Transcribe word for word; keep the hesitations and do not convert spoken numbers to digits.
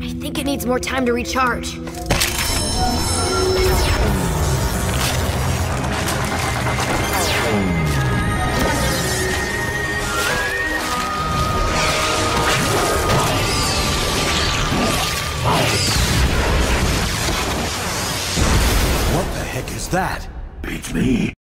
I think it needs more time to recharge. What the heck is that? Beats me.